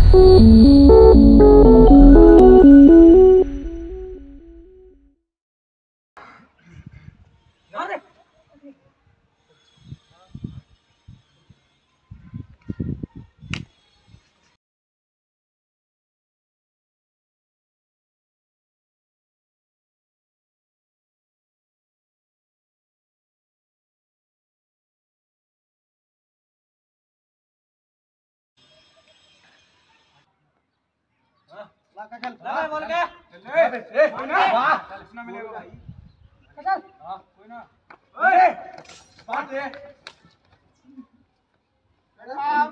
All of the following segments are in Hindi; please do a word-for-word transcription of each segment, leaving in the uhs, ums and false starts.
चल बोल के ए कोई ना वाह चल इसना मिलेगा भाई चल हां कोई ना ओए बात दे साहब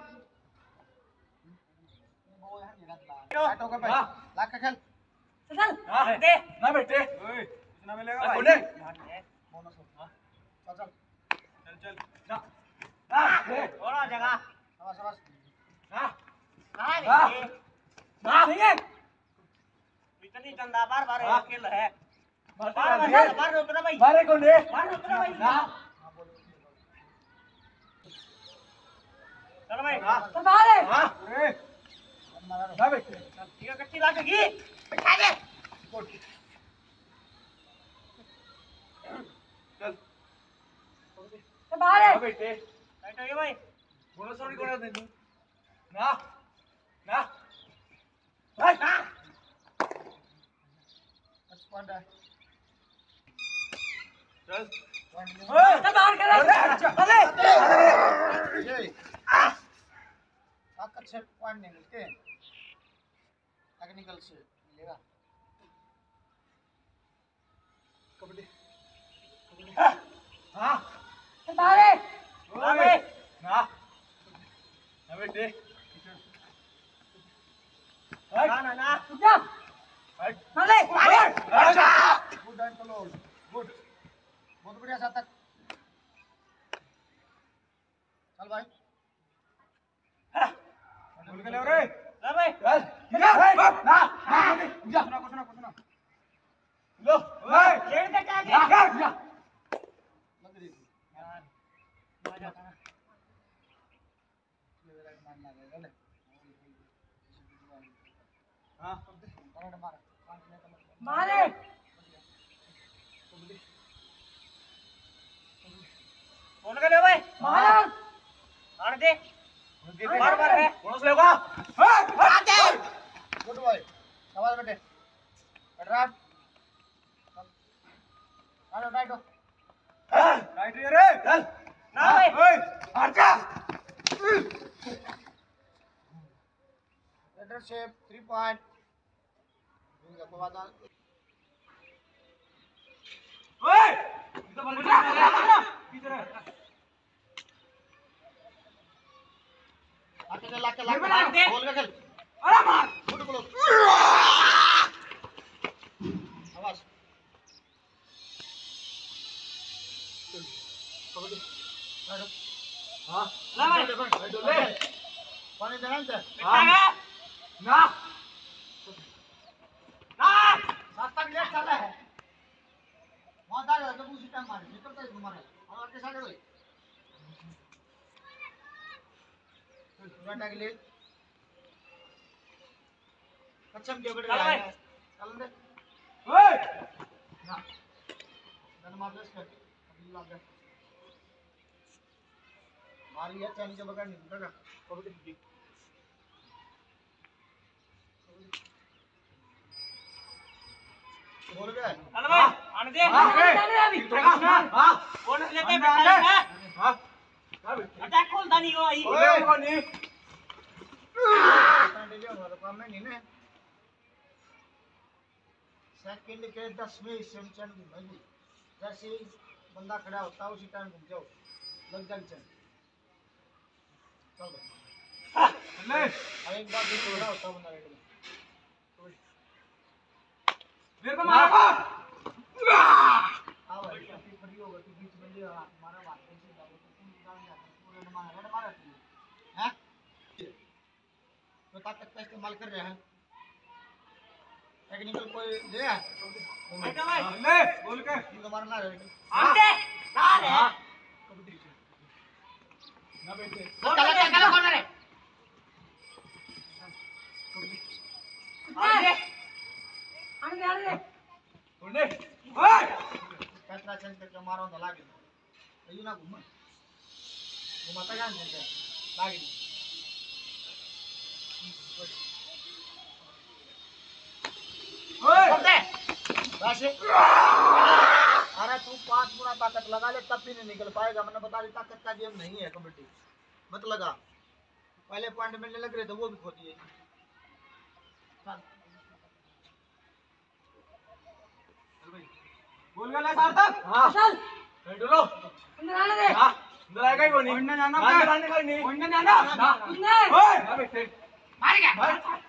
वो यहां निकल ला ऑटो का भाई लाख का खेल चल हां दे ना बेटे ओए इसना मिलेगा भाई बोले बोनस हां चल चल चल चल ना ना थोड़ा जगह शाबाश शाबाश हां हां नहीं हां नहीं है इतनी चंदा बार बार अकेल है बार बार बार उतरा भाई बारे कौन है बार उतरा भाई ना चल भाई चल बाहर है हां अरे मारा ना बेटे ठीक है कच्ची लागेगी बैठा दे चल चल बाहर है बेटे बैठो ये भाई बोनस थोड़ी कोड़ा दे ना ना भाई ना पंडा चल ओए चल बाहर कर अरे ये आकर से पॉइंट नहीं मिलते टेक्निकल से मिलेगा कबड्डी हां चल बाहर है ओए ना ना बेटे ना ना ना रुक जा माले माले गुड एंड क्लोज गुड बहुत बढ़िया साथ तक चल भाई बोल के ले रे ले भाई चल ना ना जा सुना कुछ ना कुछ ना लो भाई खेल के क्या जा जा लग रही यार मजा था ये राइट मारना है ले हां मार मार मारे कौन का ले भाई मार मार दे बार बार है कौन से लेगा मार दे गुड बॉय शाबाश बेटे बैठ रहा चलो राइट हो राइट रे चल ना भाई ओए मार जा लेटर शेप थ्री पॉइंट ओए इधर बंद कर किधर है आके चल आके लाके बोल के चल अरे मार फुट बोलो आवाज चल पकड़ हां ना भाई ले पानी देना है हां ना ना रास्ता भी लेट चला है वहां जा तो उसी टाइम मारे निकलता है तुम्हारे और आगे साइड भाई पूरा टैग ले कच्चम के ऊपर आया चल दे ओए ना गन मार दे इसके अभी लग गया मारी है चैन के बगैर नहीं उठेगा कबड्डी की बोल गए चल भाई आने दे आने दे अभी हां कौन लेके बैठा है हां अटैक खोलता नहीं हो आई ओए वो नहीं डिले हो रहा काम में नहीं ना सेकंड के दसवें सेंचुरी में भाई जैसे बंदा खड़ा होता है उसी टाइम घूम जाओ लग जाए चल चल ले एक बार भी खड़ा होता बंदा रेडी मेरे को मारो आओ भाई काफी फ्री होगा तू बीच में ले हमारा बात नहीं से जाओ तो पूरी जान जाता पूरे न मारा न मारा हैं तो ताकत का इस्तेमाल कर रहे हैं टेक्निकल कोई ले है बेटा भाई ले बोल के इनको मारना है आते ना रे ना बेटे चल चल कौन रे ये ना घुमा घुमाता क्या नहीं लागे ओए दे वैसे अरे तू पांच गुना ताकत लगा ले तब भी नहीं निकल पाएगा। मैंने बता दी ताकत का गेम नहीं है कबड्डी मत लगा। पहले पॉइंट मिलने लग रहे थे वो भी खो दिए। बोल गया सार्थक हां चल डुलो अंदर आने दे। हां अंदर आएगा ही वो नहीं अंदर जाना अंदर आने का नहीं अंदर जाना अंदर ओए ना बेटे मार गया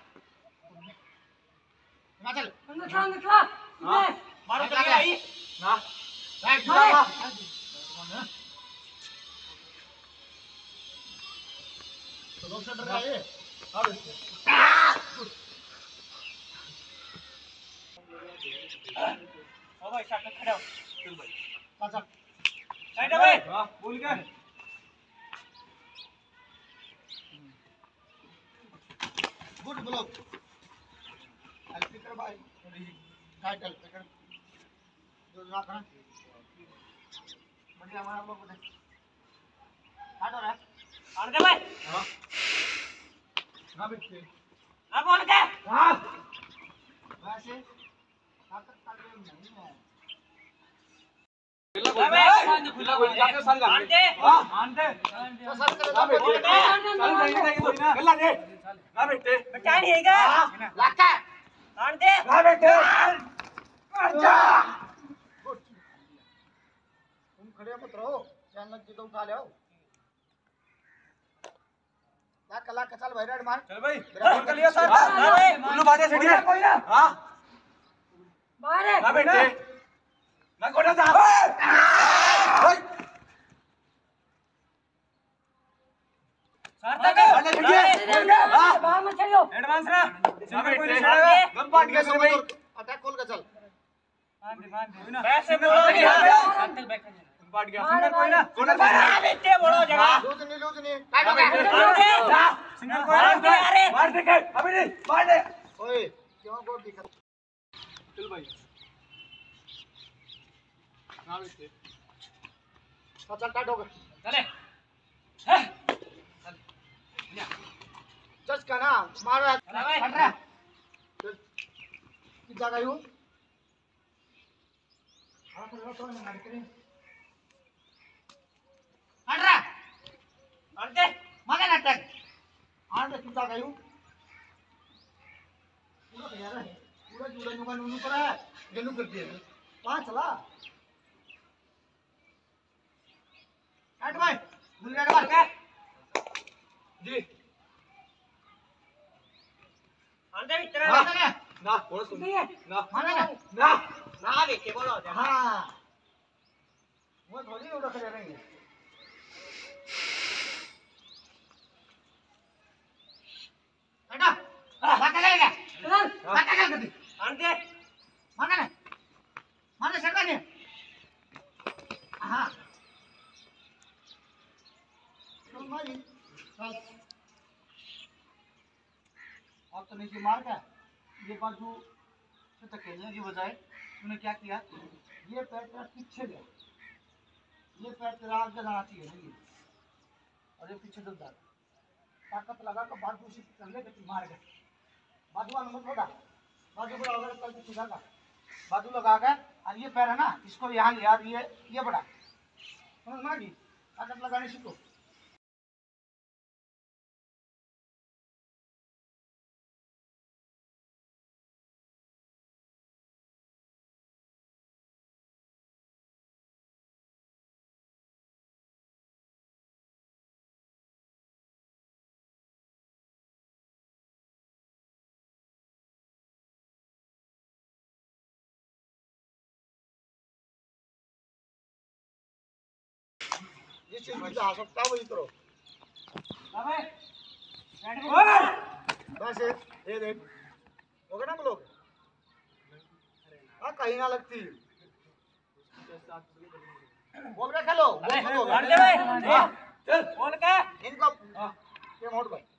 ना चल अंदर चल अंदर चल हां मारो चल आई ना बैठ जा तो दो शॉट रहा है अब ओ भाई शॉट खड़ा हो चल भाई चल चल साइड भाई हां बोल के गुड ब्लॉक अल्पिकर भाई टाइटल पकड़ जो ना करना बढ़िया हमारा लोग बोले काट हो रहा है आड़ दे भाई हां ना बेटे ना बोल के हां वैसे ताकत का गेम नहीं है खुला बोल जाके साल मान दे हां मान दे तो सर कर ना बेटे चल नहीं देगी ना गल्ला दे ना बेटे बेटा नहीं हैगा लाका मान दे ना बेटे अच्छा तुम खड़े मत रहो चैनल की तो उठा ले आओ लाका लाका चल भाई रेड मार चल भाई बोल कर लिया सर बोलो बाजे से दिया कोई ना हां मारे ना बेटे ना कोड़ा जा सार्थक बाजे से दिया हां बाहर मत चलियो एडवांस ना ना बेटे गम पाट गया सर भाई अटैक खोल के चल मान दे मान दे वैसे बोलो नहीं सार्थक बैठ जा पाट गया सिंगल कोई ना कोना मार बेटे बोलो जगह लूज नहीं लूज नहीं काटो के सिंगल कोई अरे मार दे अभी नहीं मार दे ओए क्यों गोल दिखा चल भाई ना बेटे चल काटो के चले हैं चल जज का ना मारो हट रहा चल किस जगह हूं हां तो तो ना मार के हट रहा हट दे मारे नाटक आंड कितना गयो पूरा तैयार है पूरा जुड़ा जुगा नुनु पर है गेलू कर दिए पांच चला हट भाई दूर का मार के जी आंडे इतना ना ना बोल सुन ना माने ना ना ना बेटे बोलो हां वो थोड़ी उड़ा कर रहे हैं बेटा बाका लेगा चल बाका कर दे आंटे माने ना माने सका नहीं हां चल मारी चल अब तो नीचे मार का ये बाजू से धकेलने की बजाय तूने क्या किया ये पैर तेरा पीछे गया ये पैर तेरा आगे जाना चाहिए नहीं और ये पीछे दब जा ताकत लगा तो बाजू से चलने के मार गए बाजू वाला मत छोड़ा बाजू को अगर कल पीछे जाएगा बाजू लगा के और ये पैर है ना इसको यहाँ यार ये ये बड़ा समझ में आ गई ताकत लगाने सीखो ये चीज में जा सकता है वही करो अबे बस ये देख हो गया ना लोग हां कहीं ना लगती बोल के खेलो बोल के चल बोल के इनको ये मोड़ भाई